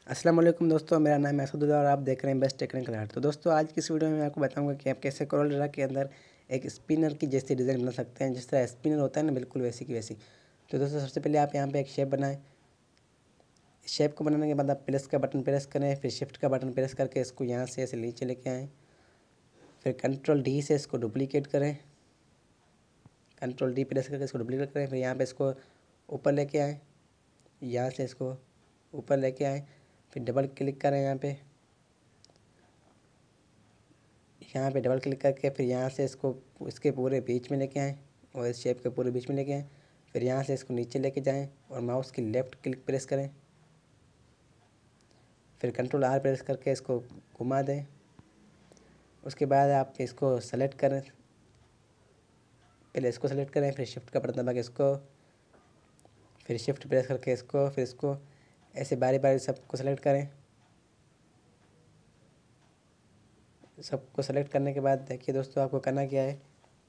अस्सलाम वालेकुम दोस्तों, मेरा नाम है असदुल्ला और आप देख रहे हैं बेस्ट टेक्निकल आर्ट। तो दोस्तों आज की इस वीडियो में मैं आपको बताऊंगा कि आप कैसे कोरल ड्रा के अंदर एक स्पिनर की जैसी डिज़ाइन बना सकते हैं। जिस तरह स्पिनर होता है ना, बिल्कुल वैसी की वैसी। तो दोस्तों सबसे पहले आप यहाँ पे एक शेप बनाएं। शेप को बनाने के बाद आप प्लस का बटन प्रेस करें, फिर शिफ्ट का बटन प्रेस करके इसको यहाँ से ऐसे नीचे लेके आएँ। फिर कंट्रोल डी से इसको डुप्लीकेट करें, कंट्रोल डी प्रेस करके इसको डुप्लीकेट करें। फिर यहाँ पर इसको ऊपर लेके आएँ, यहाँ से इसको ऊपर लेके आएँ। फिर डबल क्लिक करें यहाँ पे डबल क्लिक करके फिर यहाँ से इसको इसके पूरे बीच में लेके आएँ और इस शेप के पूरे बीच में लेके आएँ। फिर यहाँ से इसको नीचे लेके जाएँ और माउस की लेफ़्ट क्लिक प्रेस करें। फिर कंट्रोल आर प्रेस करके इसको घुमा दें। उसके बाद आप इसको सेलेक्ट करें, पहले इसको सेलेक्ट करें, फिर शिफ्ट का बटन दबा के इसको, फिर शिफ्ट प्रेस करके इसको, फिर इसको ऐसे बारी बारी सबको सेलेक्ट करें। सबको सेलेक्ट करने के बाद देखिए दोस्तों आपको करना क्या है।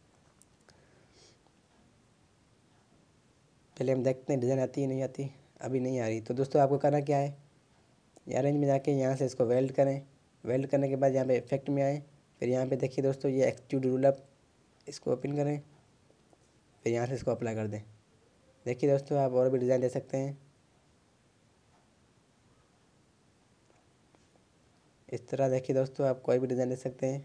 पहले हम देखते हैं डिज़ाइन आती है नहीं आती। अभी नहीं आ रही। तो दोस्तों आपको करना क्या है, अरेंज में जाके यहाँ से इसको वेल्ड करें। वेल्ड करने के बाद यहाँ पे इफेक्ट में आए। फिर यहाँ पे देखिए दोस्तों ये एक्सट्रूड रूलर, इसको ओपन करें। फिर यहाँ से इसको अप्लाई कर दें। देखिए दोस्तों आप और भी डिज़ाइन दे सकते हैं। इस तरह देखिए दोस्तों आप कोई भी डिज़ाइन दे सकते हैं।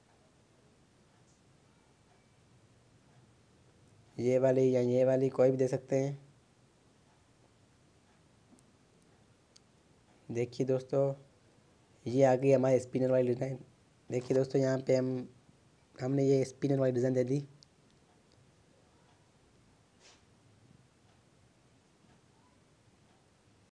ये वाली या ये वाली कोई भी दे सकते हैं। देखिए दोस्तों ये आ गई हमारी स्पिनर वाली डिज़ाइन। देखिए दोस्तों यहाँ पे हमने ये स्पिनर वाली डिज़ाइन दे दी।